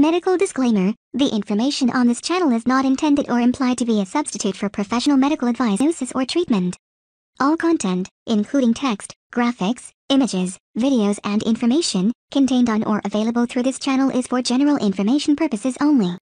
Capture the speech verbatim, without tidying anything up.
Medical disclaimer: the information on this channel is not intended or implied to be a substitute for professional medical advice, diagnosis, or treatment. All content, including text, graphics, images, videos, and information contained on or available through this channel is for general information purposes only.